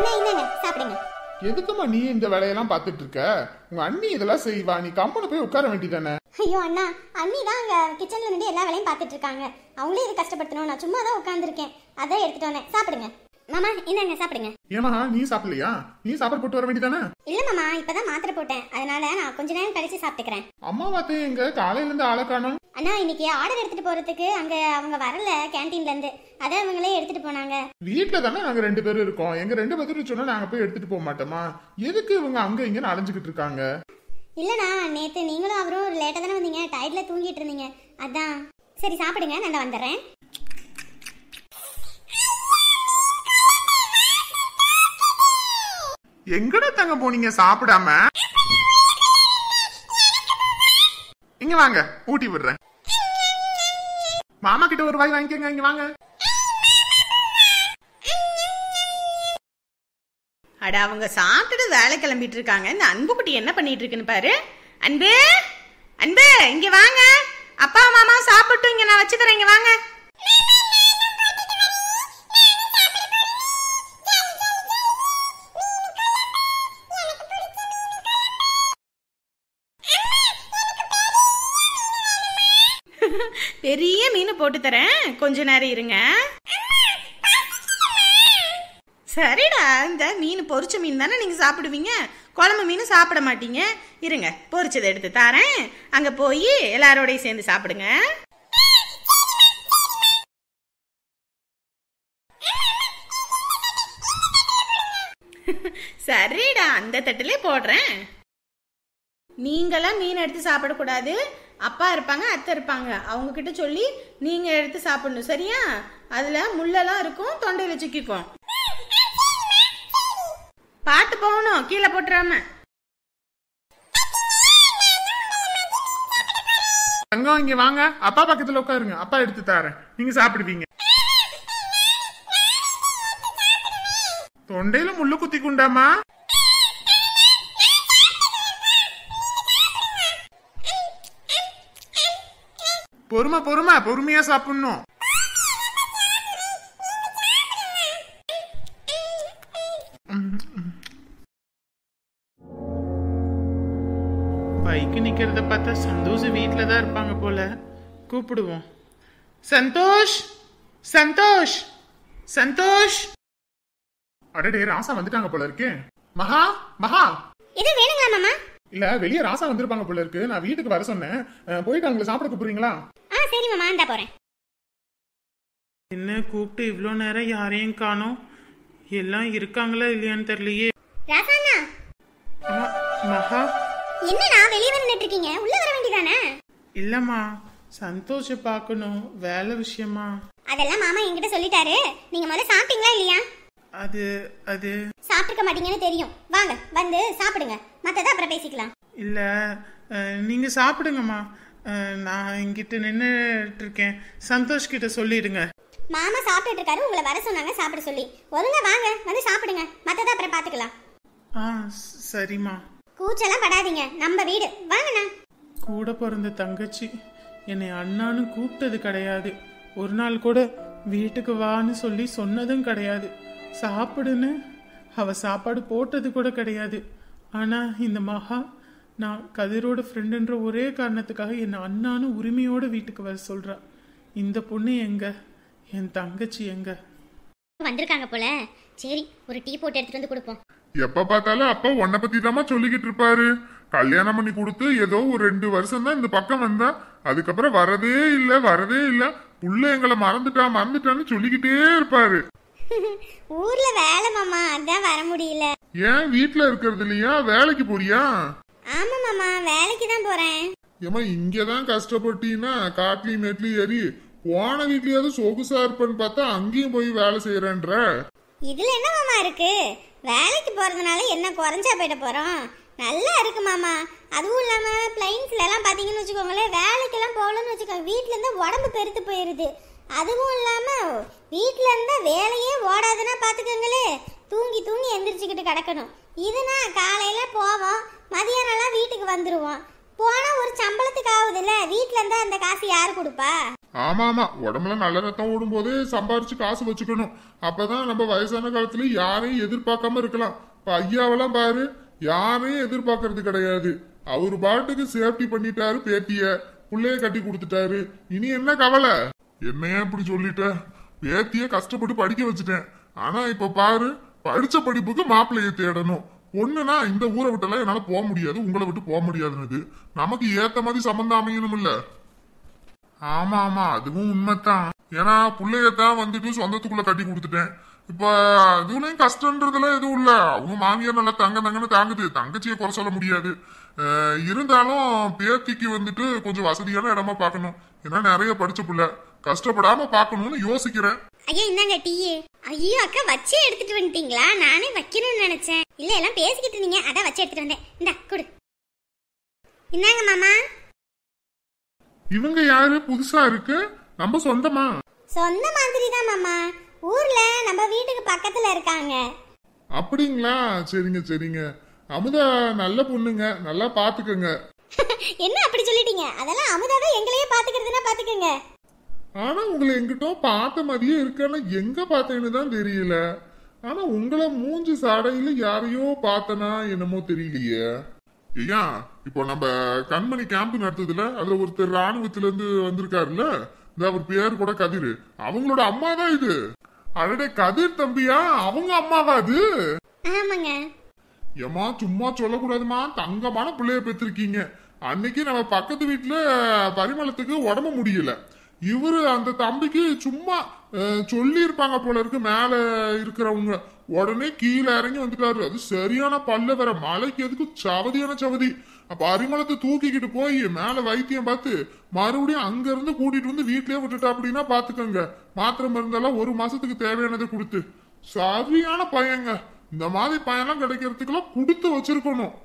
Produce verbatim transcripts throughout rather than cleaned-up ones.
அண்ணா இந்தாங்க சாப்பிடுங்க. எதுக்குமா நீ இந்த வேலையெல்லாம் பாத்துட்டு இருக்க? உங்க அண்ணி இதெல்லாம் செய்வா, நீ கம்பெனி போய் உட்கார வேண்டியதானே? ஐயோ அண்ணா, அண்ணி தான் அங்க கிச்சன்ல நின்று எல்லா வேலையும் பார்த்துட்டு இருக்காங்க. அவங்களே இது கஷ்டப்படுத்தணும், நான் சும்மா தான் உட்காந்துருக்கேன். அதான் எடுத்துட்டு வந்தேன். சாப்பிடுங்க மாமா, இந்தாங்க சாப்பிடுங்க. ஏமா நீ சாப்பிடலையா? நீ சாப்பாடு போட்டு வர வேண்டியதானே? இல்ல மாமா, இப்பதான் மாத்திரை போட்டேன், அதனால நான் கொஞ்ச நேரம் கழிச்சு சாப்பிட்டுக்கிறேன். அம்மா வாத்து எங்க காலையில இருந்து ஆளை காணோம்? அண்ணா இன்னைக்கு ஆர்டர் எடுத்துட்டு போறதுக்கு அங்க அவங்க வரல கேண்டீன்ல இருந்து, அதை அவங்களே எடுத்துட்டு போனாங்க. வீட்டுல தானே நாங்க ரெண்டு பேரும் இருக்கோம், எங்க ரெண்டு பேரும் சொன்னா நாங்க போய் எடுத்துட்டு போக மாட்டோமா? எதுக்கு இவங்க அங்க இங்க அலைஞ்சுக்கிட்டு இருக்காங்க? இல்லண்ணா, நேத்து நீங்களும் அவரும் லேட்டா தானே வந்தீங்க, டயர்ட்ல தூங்கிட்டு இருந்தீங்க, அதான். சரி சாப்பிடுங்க, நான் வந்துடுறேன். எங்கடா தங்க போனீங்க சாப்பிடாம? இங்க வாங்க, ஊட்டி விடுறேன். மாமா கிட்ட ஒரு வாய் வாங்கிக்கங்க, இங்க வாங்க. அட அவங்க சாப்பிட்டுட்டு வேலை கிளம்பிட்டு இருக்காங்க. இந்த அன்புக்குட்டி என்ன பண்ணிட்டு இருக்குன்னு பாரு. அன்பு அன்பு இங்க வாங்க, அப்பா மாமா சாப்பிட்டு இங்க நான் வச்சு தரேன், இங்க வாங்க. பெரிய மீன் போட்டு தரேன், கொஞ்ச நேரம் இருங்க. சரிடா, இந்த மீன் பொரிச்ச மீன் தானே நீங்க சாப்பிடுவீங்க, குழம்பு மீன் சாப்பிட மாட்டீங்க. இருங்க, பொரிச்சதை எடுத்து தரேன், அங்க போய் எல்லாரோடையும் சேர்ந்து சாப்பிடுங்க. சரிடா, அந்த தட்டிலே போடுறேன். நீங்களாம் மீன் எடுத்து சாப்பிடக்கூடாது, அப்பா இருப்பாங்க அத்தை இருப்பாங்க, அவங்க கிட்ட சொல்லி நீங்க எடுத்து சாப்பிடணும், சரியா? அதுல முள்ளெல்லாம் இருக்கும், தொண்டையில சிக்கிக்கும். பாட்டு போகணும், கீழே போட்டுறாம. தங்கம் இங்க வாங்க, அப்பா பக்கத்துல உட்காருங்க, அப்பா எடுத்து தரேன், நீங்க சாப்பிடுவீங்க. தொண்டையில முள்ளு குத்தி குண்டாமா? பொறுமை பொறுமை பொறுமையா சாப்பிடணும். பைக்கு நிக்கிறத பார்த்தா சந்தோஷ் வீட்டுலதான் இருப்பாங்க போல, கூப்பிடுவோம். சந்தோஷ் சந்தோஷ் சந்தோஷ். அடடே, ராசா வந்துட்டாங்க போல இருக்கு. மகா மகா, இது வேணுங்களா மாமா? இல்ல, வெளியே ராசா வந்திருப்பாங்க போல இருக்கு, நான் வீட்டுக்கு வர சொன்னேன், போயிட்டு அவங்களை சாப்பிட கூப்பிடுறீங்களா? ஆ சரி மாமா, இந்தா போறேன். என்ன கூப்பிட்டு இவ்வளோ நேரம் யாரையும் காணோம், எல்லாம் இருக்காங்களா இல்லையான்னு தெரியலையே. ராசாண்ணா, மகா என்னண்ணா வெளியே வந்துட்டு இருக்கீங்க, உள்ள வர வேண்டியதானே? இல்லம்மா, சந்தோஷ பார்க்கணும், வேலை விஷயமா. அதெல்லாம் மாமா என்கிட்ட சொல்லிட்டாரு. நீங்க முதல்ல சாப்பிட்டீங்களா இல்லையா? அது அது சாப்பிட்டுக்க மாட்டீங்கன்னு தெரியும், வாங்க வந்து சாப்பிடுங்க, மத்தத அப்புறம் பேசிக்கலாம். இல்ல, நீங்க சாப்பிடுங்கம்மா, நான் இங்கிட்ட நின்றுட்டு இருக்கேன், சந்தோஷ் கிட்ட சொல்லிடுங்க. மாமா சாப்பிட்டுட்டு இருக்காரு, உங்களை வர சொன்னாங்க சாப்பிட சொல்லி. ஒழுங்கா வாங்க வந்து சாப்பிடுங்க, மத்தத அப்புறம் பாத்துக்கலாம். ஆ சரிம்மா. கூச்செல்லாம் படாதீங்க, நம்ம வீடு, வாங்கண்ணா. கூட பிறந்த தங்கச்சி என்னை அண்ணான்னு கூப்பிட்டது கிடையாது, ஒரு நாள் கூட வீட்டுக்கு வான்னு சொல்லி சொன்னதும் கிடையாது, சாப்பிடுன்னு அவ சாப்பாடு போட்டது கூட கிடையாது. ஆனா இந்த மகா நான் கதிரோட ஃப்ரெண்டுன்ற ஒரே காரணத்துக்காக என்னை அண்ணான்னு உரிமையோட வீட்டுக்கு வர சொல்றா. இந்த பொண்ணு எங்க, என் தங்கச்சி எங்க? வந்திருக்காங்க போல, சரி ஒரு டீ போட்டு எடுத்துட்டு வந்து கொடுப்போம். எப்ப பார்த்தாலும் அப்பா உன்னை பத்தி தான் சொல்லிக்கிட்டு இருப்பாரு. கல்யாணம் பண்ணி கொடுத்து ஏதோ ஒரு ரெண்டு வருஷம் தான் இந்த பக்கம் வந்தா, அதுக்கப்புறம் வரதே இல்ல வரதே இல்ல, புள்ள எங்களை மறந்துட்டா மறந்துட்டான்னு சொல்லிக்கிட்டே இருப்பாரு. ஊர்ல வேலை மாமா, அதான் வர முடியல. ஏன் வீட்டுல இருக்கிறது இல்லையா, வேலைக்கு போறியா? ஆமா மாமா, வேலைக்கு தான் போறேன். ஏமா இங்கதான் கஷ்டப்பட்டீங்கன்னா காட்டுலயும் மேட்லயும் ஏறி போன வீட்லயாவது சொகுசா இருப்பேன்னு பார்த்தா அங்கேயும் போய் வேலை செய்யறேன்ற. இதுல என்ன மாமா இருக்கு, வேலைக்கு போறதுனால என்ன குறைஞ்சா போயிட போறோம், நல்லா இருக்கு மாமா. அதுவும் இல்லாம பிளைன்ஸ்ல எல்லாம் பாத்தீங்கன்னு வச்சுக்கோங்களேன், வேலைக்கெல்லாம் போகலன்னு வச்சுக்கோங்க, வீட்டுல இருந்தா உடம்பு பெருத்து போயிருது. அதுவும் இல்லாம வீட்டுல இருந்தா வேலையே ஓடாதுன்னா பாத்துக்கோங்களே, தூங்கி தூங்கி எந்திரிச்சுக்கிட்டு கிடக்கணும். இதுனா காலையில போவோம், மதியானம்லாம் வீட்டுக்கு வந்துருவோம், போனா ஒரு சம்பளத்துக்கு ஆகுதுல்ல, வீட்டுல இருந்தா அந்த காசு யாரு கொடுப்பா? ஆமா ஆமா, உடம்புல நல்ல ரத்தம் ஓடும் போதே சம்பாரிச்சு காசு வச்சுக்கணும். அப்பதான் நம்ம வயசான காலத்துல யாரையும் எதிர்பார்க்காம இருக்கலாம். இப்ப ஐயாவெல்லாம் பாரு, யாரையும் எதிர்பார்க்கறது கிடையாது. அவரு பாட்டுக்கு சேஃப்டி பண்ணிட்டாரு, பேத்திய புள்ளைய கட்டி கொடுத்துட்டாரு. இனி என்ன கவலை? என்னையா இப்படி சொல்லிட்ட? பேத்திய கஷ்டப்பட்டு படிக்க வச்சுட்டேன். ஆனா இப்ப பாரு, படிச்ச படிப்புக்கு மாப்பிள்ளைய தேடணும். ஒண்ணுனா இந்த ஊரை விட்டெல்லாம் என்னால போக முடியாது, உங்களை விட்டு போக முடியாதுன்னு நமக்கு ஏத்த மாதிரி சம்பந்தம் அமையணும் இல்ல? ஆமா ஆமா, அதுவும் உண்மைதான். ஏன்னா புள்ளையத்தான் வந்துட்டு சொந்தத்துக்குள்ள கட்டி கொடுத்துட்டேன். இப்ப இதுலயும் கஷ்டன்றதுல எதுவும் இல்ல. அவங்க மாமியார் நல்லா தங்க தங்கன்னு தாங்குது, தங்கச்சியை குறை சொல்ல முடியாது. இருந்தாலும் பேத்திக்கு வந்துட்டு கொஞ்சம் வசதியான இடமா பாக்கணும். ஏன்னா நிறைய படிச்ச புள்ள, கஷ்டப்படாம பாக்கணும்னு யோசிக்கிறேன். ஐயா இந்தாங்க டீ. ஐயோ அக்கா வச்சே எடுத்துட்டு வந்துட்டீங்களா? நானே வைக்கணும்னு நினைச்சேன். இல்ல எல்லாம் பேசிக்கிட்டு இருந்தீங்க, அதான் வச்சு எடுத்துட்டு வந்தேன். இந்தா குடு. இந்தாங்க மாமா. இவங்க யாரு புதுசா இருக்கு? நம்ம சொந்தமா? சொந்த மாதிரி தான் மாமா. ஊர்ல நம்ம வீட்டுக்கு பக்கத்துல இருக்காங்க. அப்படிங்களா? சரிங்க சரிங்க. அமுதா நல்ல பொண்ணுங்க, நல்லா பாத்துக்கங்க. என்ன அப்படி சொல்லிட்டீங்க? அதெல்லாம் அமுதாவே எங்களையே பாத்துக்கிறதுனா பாத்துக்கங்க. ஆனா உங்களை எங்கிட்ட பார்த்த மாதிரியே இருக்கான, எங்க பார்த்தேன்னு தான் தெரியல. ஆனா உங்களை மூஞ்சி சாடையில யாரையோ பார்த்தனா என்னமோ தெரியலையே. ஐயா, இப்போ நம்ம கண்மணி கேம்ப் நடத்துதுல, அதுல ஒருத்தர் ராணுவத்துல இருந்து வந்திருக்காருல்ல, இந்த அவர் பேர் கூட கதிர், அவங்களோட அம்மா தான் இது. அடடே, கதிர் தம்பியா? அவங்க அம்மாவா அது? ஆமாங்க. ஏமா சும்மா சொல்லக்கூடாதுமா, தங்கமான பிள்ளைய பெற்றிருக்கீங்க. அன்னைக்கு நம்ம பக்கத்து வீட்டுல பரிமளத்துக்கு உடம்பு முடியல, இவரு அந்த தம்பிக்கு சும்மா சொல்லி இருப்பாங்க போல இருக்கு மேல இருக்கிறவங்க, உடனே கீழே இறங்கி வந்துட்டாரு. அது சரியான பல்ல வேற, மலைக்கு எதுக்கு சவதியான சவதி. அப்ப அரிமளத்தை தூக்கிக்கிட்டு போய் மேல வைத்தியம் பார்த்து மறுபடியும் அங்க இருந்து கூட்டிட்டு வந்து வீட்லயே விட்டுட்டா அப்படின்னா பாத்துக்கோங்க. மாத்திரை மருந்தெல்லாம் ஒரு மாசத்துக்கு தேவையானதை கொடுத்து, சரியான பையங்க. இந்த மாதிரி பையன்லாம் கிடைக்கிறதுக்கெல்லாம் கொடுத்து வச்சிருக்கணும்.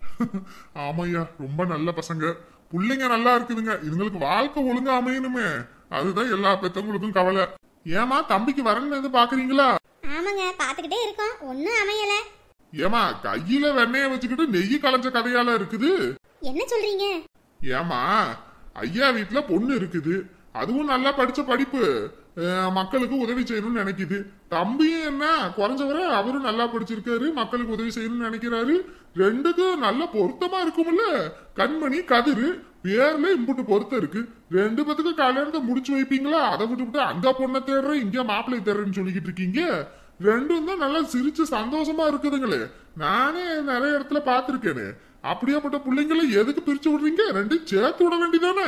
ஆமையா, ரொம்ப நல்ல பசங்க, பிள்ளைங்க நல்லா இருக்குதுங்க. இதுங்களுக்கு வாழ்க்கை ஒழுங்கா அமையணுமே, அதுதான் எல்லா பெத்தவங்களுக்கும் கவலை. ஏமா தம்பிக்கு வரணும் எது பாக்குறீங்களா? ஆமாங்க, பாத்துக்கிட்டே இருக்கோம், ஒன்னும் அமையல. ஏமா கையில வெண்ணைய வச்சுக்கிட்டு நெய் கலைஞ்ச கதையால இருக்குது. என்ன சொல்றீங்க? ஏமா ஐயா வீட்டுல பொண்ணு இருக்குது, அதுவும் நல்லா படிச்ச படிப்பு, மக்களுக்கு உதவி செய்யணும்னு நினைக்குது. தம்பியும் என்ன குறைஞ்சவரை அவரும் நல்லா படிச்சிருக்காரு, மக்களுக்கு உதவி செய்யணும்னு நினைக்கிறாரு. ரெண்டுக்கும் நல்ல பொருத்தமா இருக்கும்ல. கண்மணி கதிரு பேர்ல இம்புட்டு பொருத்தம் இருக்கு. ரெண்டு பேத்துக்கு கல்யாணத்தை முடிச்சு வைப்பீங்களா? அதை விட்டுவிட்டு அங்க பொண்ணை தேடுறேன் இங்க மாப்பிள்ளை தேடுறேன்னு சொல்லிக்கிட்டு இருக்கீங்க. ரெண்டும் தான் நல்லா சிரிச்சு சந்தோஷமா இருக்குதுங்களே. நானே நிறைய இடத்துல பாத்திருக்கேனே. அப்படியாப்பட்ட பிள்ளைங்களை எதுக்கு பிரிச்சு விடுறீங்க? ரெண்டும் சேர்த்து விட வேண்டியதானே?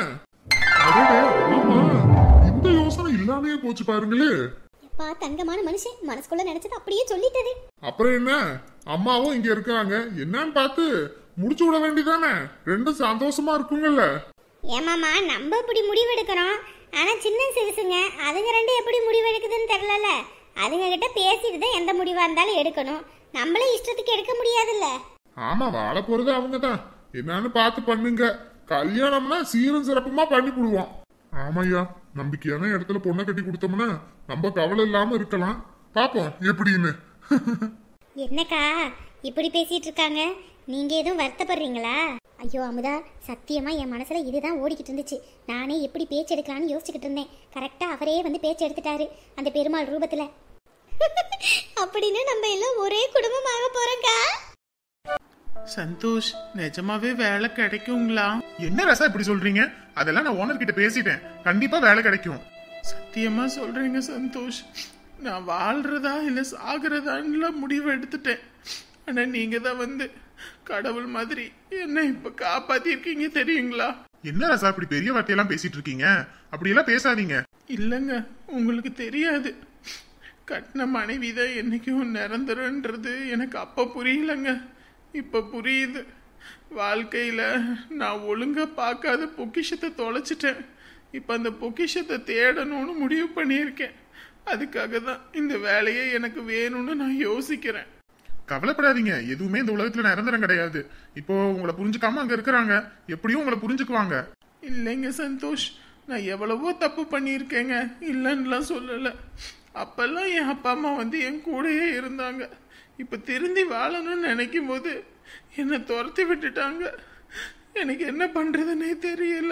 இந்த யோசனை இல்லாமே போச்சு பாருங்களே. தங்கமான மனுஷன் மனசுக்குள்ள நினைச்சது அப்படியே சொல்லிட்டது. அப்புறம் என்ன, அம்மாவும் இங்க இருக்காங்க, என்னன்னு பார்த்து முடிச்சு விட வேண்டியதானே? ரெண்டும் சந்தோஷமா இருக்குங்கல்ல. ஏமாமா, நம்ம இப்படி முடிவெடுக்கிறோம், ஆனா சின்ன சிறுசுங்க அதுங்க ரெண்டு எப்படி முடிவெடுக்குதுன்னு தெரியல. அதுங்க கிட்ட பேசிட்டு தான் எந்த முடிவா இருந்தாலும் எடுக்கணும். நம்மளே இஷ்டத்துக்கு எடுக்க முடியாதுல்ல. ஆமா, வாழ போறது அவங்கதான். என்னன்னு பார்த்து பண்ணுங்க. கல்யாணம்னா சீரும் சிறப்புமா பண்ணி போடுவோம். ஆமையா, நம்பிக்கையான இடத்துல பொண்ணை கட்டி கொடுத்தோம்னா நம்ம கவலை இல்லாம இருக்கலாம். பாப்போம் எப்படின்னு. என்னக்கா இப்படி பேசிட்டு இருக்காங்க? நீங்க எதுவும் வருத்தப்படுறீங்களா? ஐயோ அமுதா, சத்தியமா என் மனசுல இதுதான் ஓடிக்கிட்டு இருந்துச்சு. நானே எப்படி பேச்சு எடுக்கலான்னு யோசிச்சுக்கிட்டு இருந்தேன். கரெக்டா அவரே வந்து பேச்சு எடுத்துட்டாரு அந்த பெருமாள் ரூபத்துல. அப்படின்னு நம்ம எல்லாம் ஒரே குடும்பமாக போறோம்க்கா. சந்தோஷ், நிஜமாவே வேலை கிடைக்குங்களா? என்ன ரசா இப்படி சொல்றீங்க? அதெல்லாம் நான் ஓனர் கிட்ட பேசிட்டேன், கண்டிப்பா வேலை கிடைக்கும். சத்தியமா சொல்றீங்க சந்தோஷ்? நான் வாழ்றதா இல்ல சாகிறதான்னு முடிவு எடுத்துட்டேன். ஆனா நீங்க தான் வந்து கடவுள் மாதிரி என்ன இப்ப காப்பாத்திருக்கீங்க தெரியுங்களா? என்ன ரசா இப்படி பெரிய வார்த்தையெல்லாம் பேசிட்டு இருக்கீங்க? அப்படியெல்லாம் பேசாதீங்க. இல்லங்க, உங்களுக்கு தெரியாது. கட்டின மனைவிதான் என்னைக்கும் நிரந்தரன்றது எனக்கு அப்ப புரியலங்க. இப்ப புரியுது. வாழ்க்கையில நான் ஒழுங்கா பார்க்காத பொக்கிஷத்தை தொலைச்சிட்டேன். இப்ப அந்த பொக்கிஷத்தை தேடணும்னு முடிவு பண்ணியிருக்கேன். அதுக்காக தான் இந்த வேலையை எனக்கு வேணும்னு நான் யோசிக்கிறேன். கவலைப்படாதீங்க, எதுவுமே இந்த உலகத்துல நிரந்தரம் கிடையாது. இப்போ உங்களை புரிஞ்சுக்காம அங்க இருக்கிறாங்க, எப்படியும் உங்களை புரிஞ்சுக்குவாங்க. இல்லைங்க சந்தோஷ், நான் எவ்வளவோ தப்பு பண்ணியிருக்கேங்க, இல்லைன்னுலாம் சொல்லல. அப்பெல்லாம் என் அப்பா அம்மா வந்து என் கூடயே இருந்தாங்க. இப்ப திருந்தி வாழணும்னு நினைக்கும் போது என்னை துரத்தி விட்டுட்டாங்க. எனக்கு என்ன பண்றதுன்னே தெரியல.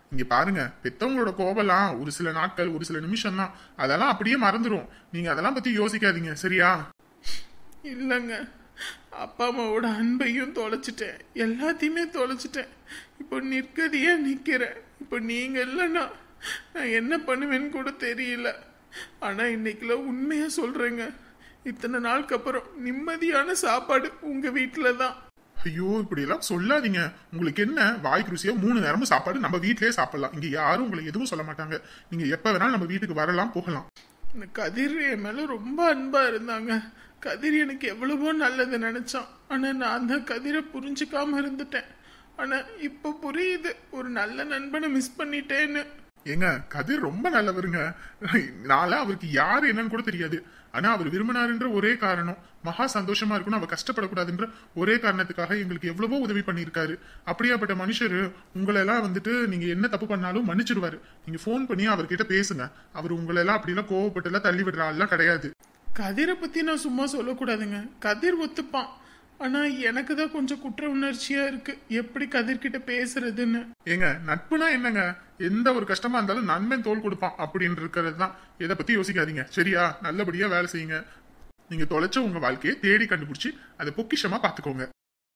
இங்க பாருங்க, பெத்தவங்களோட கோபம்லாம் ஒரு சில நாட்கள் ஒரு சில நிமிஷம் தான், அதெல்லாம் அப்படியே மறந்துடும். நீங்க அதெல்லாம் பத்தி யோசிக்காதீங்க, சரியா? இல்லைங்க, அப்பா அம்மாவோட அன்பையும் தொலைச்சிட்டேன், எல்லாத்தையுமே தொலைச்சிட்டேன். இப்போ நிற்கதியா நிற்கிறேன். இப்போ நீங்க இல்லைன்னா நான் என்ன பண்ணுவேன்னு கூட தெரியல. ஆனா இன்னைக்குல உண்மையா சொல்றேங்க, இத்தனை நாளுக்கு அப்புறம் நிம்மதியான சாப்பாடு உங்க வீட்டுல தான். ஐயோ, இப்படி எல்லாம் சொல்லாதீங்க. உங்களுக்கு என்ன, வாய்க்கு ருசியா மூணு நேரமும் சாப்பாடு நம்ம வீட்லயே சாப்பிடலாம். இங்க யாரும் உங்களை எதுவும் சொல்ல மாட்டாங்க. நீங்க எப்ப வேணாலும் நம்ம வீட்டுக்கு வரலாம், போகலாம். இந்த கதிர் என் மேல ரொம்ப அன்பா இருந்தாங்க. கதிர் எனக்கு எவ்வளவோ நல்லது நினைச்சான். ஆனா நான் தான் கதிரை புரிஞ்சுக்காம இருந்துட்டேன். ஆனா இப்ப புரியுது, ஒரு நல்ல நண்பனை மிஸ் பண்ணிட்டேன்னு. ஏங்க, கதிர் ரொம்ப நல்லவருங்க. நாள அவருக்கு யாரு என்னன்னு கூட தெரியாது. ஆனா அவர் விரும்பினாருன்ற ஒரே காரணம், மகா சந்தோஷமா இருக்கணும், அவ கஷ்டப்படக்கூடாதுன்ற ஒரே காரணத்துக்காக எங்களுக்கு எவ்வளவோ உதவி பண்ணியிருக்காரு. அப்படியாப்பட்ட மனுஷரு உங்களை எல்லாம் வந்துட்டு நீங்க என்ன தப்பு பண்ணாலும் மன்னிச்சிருவாரு. நீங்க போன் பண்ணி அவர்கிட்ட பேசுங்க. அவர் உங்களை எல்லாம் அப்படி எல்லாம் கோவப்பட்டு எல்லாம் தள்ளி விடுற ஆள்லாம் கிடையாது. கதிரை பத்தி நான் சும்மா சொல்லக்கூடாதுங்க. கதிர் ஒத்துப்பான். ஆனா எனக்கு தான் கொஞ்சம் குற்ற உணர்ச்சியா இருக்கு, எப்படி கதிர்கிட்ட பேசுறதுன்னு. ஏங்க, நட்புனா என்னங்க? எந்த ஒரு கஷ்டமா இருந்தாலும் நண்பன் தோள் கொடுப்பான் அப்படின்னு இருக்கிறது தான். எதை பத்தி யோசிக்காதீங்க, சரியா? நல்லபடியா வேலை செய்யுங்க. நீங்க தொலைச்ச உங்க வாழ்க்கையை தேடி கண்டுபிடிச்சு அதை பொக்கிஷமா பாத்துக்கோங்க.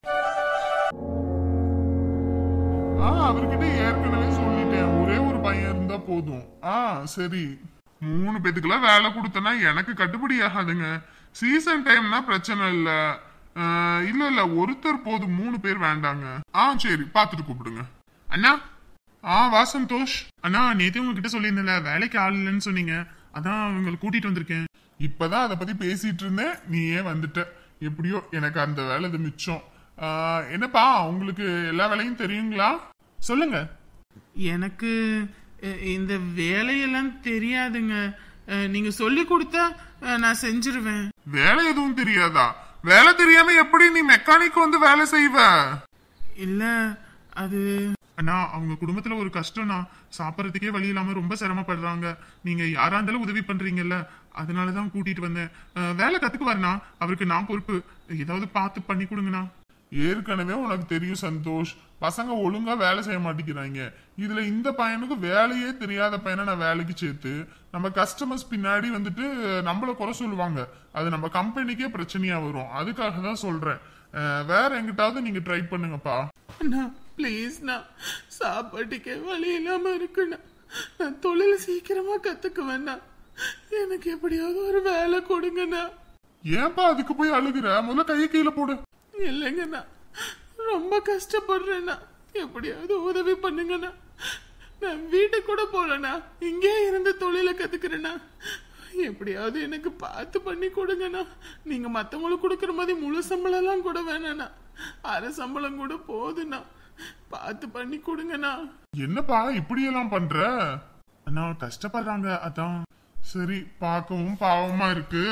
அவர்கிட்ட ஏற்கனவே சொல்லிட்டேன், ஒரே ஒரு பையன் இருந்தா போதும். ஆ சரி, மூணு பேத்துக்குலாம் வேலை கொடுத்தனா எனக்கு கட்டுப்படி ஆகாதுங்க. சீசன் டைம்னா பிரச்சனை இல்ல. இல்ல இல்ல, ஒருத்தர் போதும், மூணு பேர் வேண்டாங்க. ஆ சரி, பாத்துட்டு கூப்பிடுங்க. அண்ணா. ஆ வா சந்தோஷ். அண்ணா, நேத்து உங்ககிட்ட சொல்லியிருந்தேன்ல வேலைக்கு ஆள் இல்லைன்னு சொன்னீங்க, அதான் அவங்களை கூட்டிட்டு வந்திருக்கேன். இப்பதான் அதை பத்தி பேசிட்டு இருந்தேன், நீயே வந்துட்ட. எப்படியோ எனக்கு அந்த வேலை இது மிச்சம். என்னப்பா, உங்களுக்கு எல்லா வேலையும் தெரியுங்களா? சொல்லுங்க. எனக்கு இந்த வேலையெல்லாம் தெரியாதுங்க. நீங்க சொல்லி கொடுத்தா நான் செஞ்சிருவேன். வேலை எதுவும் தெரியாதா? வேலை தெரியாம எப்படி நீ மெக்கானிக் வந்து வேலை செய்வ? இல்ல, அது அண்ணா, அவங்க குடும்பத்துல ஒரு கஷ்டம்னா, சாப்பிடறதுக்கே வழி இல்லாம ரொம்ப சிரமப்படுறாங்க. நீங்க யாரா இருந்தாலும் உதவி பண்றீங்கல்ல, அதனாலதான் கூட்டிட்டு வந்தேன். வேலை கத்துக்கு வரனா, அவருக்கு நான் பொறுப்பு. ஏதாவது பார்த்து பண்ணி கொடுங்கண்ணா. ஏற்கனவே உனக்கு தெரியும் சந்தோஷ், பசங்க ஒழுங்கா வேலை செய்ய மாட்டேங்கிறாங்க. இதுல இந்த பையனுக்கு வேலையே தெரியாத பையனை நான் வேலைக்கு சேர்த்து நம்ம கஸ்டமர்ஸ் பின்னாடி வந்துட்டு நம்மள குறை சொல்லுவாங்க. அது நம்ம கம்பெனிக்கே பிரச்சனையா வரும். அதுக்காக தான் சொல்றேன். வேற எங்கிட்டாவது நீங்க ட்ரை பண்ணுங்கப்பா. அண்ணா பிளீஸ்ண்ணா, சாப்பாட்டுக்கே வழி இல்லாம இருக்குண்ணா. நான் தொழில் சீக்கிரமா கத்துக்குவேண்ணா. எனக்கு எப்படியாவது ஒரு வேலை கொடுங்கண்ணா. ஏன்பா அதுக்கு போய் அழுகுற? முதல்ல கையை கீழே போடு. இல்லைங்கண்ணா, ரொம்ப கஷ்டப்படுறேண்ணா. எப்படியாவது உதவி பண்ணுங்கண்ணா. நான் வீட்டுக்கு கூட போலண்ணா, இங்கே இருந்து தொழிலை கத்துக்கிறேண்ணா. எப்படியாவது எனக்கு பார்த்து பண்ணி கொடுங்கண்ணா. நீங்க மத்தவங்களுக்கு கொடுக்கற மாதிரி முழு சம்பளம் எல்லாம் கூட வேணாண்ணா, அரை சம்பளம் கூட போதுண்ணா. பார்த்து பண்ணி கொடுங்கண்ணா. என்னப்பா இப்படி எல்லாம் பண்ற? அண்ணா கஷ்டப்படுறாங்க, அதான். சரி, பார்க்கவும் பாவமா இருக்கு.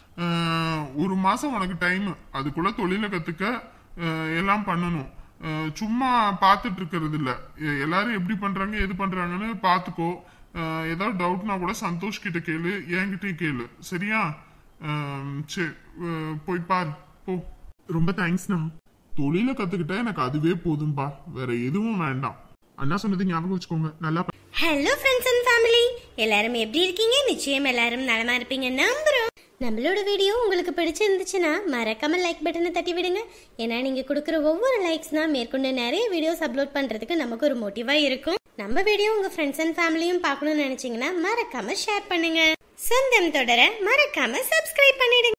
ஒரு மாசம் உனக்கு டைம், அதுக்குள்ள தொழிலை கத்துக்க எல்லாம் பண்ணணும். சும்மா பார்த்துட்டு இருக்கிறது இல்ல, எல்லாரும் எப்படி பண்றாங்க எது பண்றாங்கன்னு பாத்துக்கோ. ஏதாவது டவுட்னா கூட சந்தோஷ் கிட்ட கேளு, என்கிட்டயும் கேளு, சரியா? சரி, போய் பாரு போ. ரொம்ப தேங்க்ஸ்ண்ணா. தொழிலை கத்துக்கிட்டா எனக்கு அதுவே போதும்பா, வேற எதுவும் வேண்டாம். அண்ணா சொன்னது ஞாபகம் வச்சுக்கோங்க. நல்லா. ஹலோ ஃப்ரெண்ட்ஸ் அண்ட் ஃபேமிலி, எல்லாரும் எப்படி இருக்கீங்க? நிச்சயம் எல்லாரும் நலமா இருப்பீங்க நம்புறோம். நம்மளோட வீடியோ உங்களுக்கு பிடிச்சிருந்துச்சுன்னா மறக்காம லைக் பட்டனை தட்டி விடுங்க. ஏன்னா நீங்க கொடுக்குற ஒவ்வொரு லைக்ஸ் தான் மேற்கொண்டு நிறைய வீடியோஸ் அப்லோட் பண்றதுக்கு நமக்கு ஒரு மோட்டிவா இருக்கும். நம்ம வீடியோ உங்க ஃப்ரெண்ட்ஸ் அண்ட் ஃபேமிலியும் பார்க்கணும்னு நினைச்சீங்கன்னா மறக்காம ஷேர் பண்ணுங்க. சொந்தம் தொடர மறக்காம சப்ஸ்கிரைப்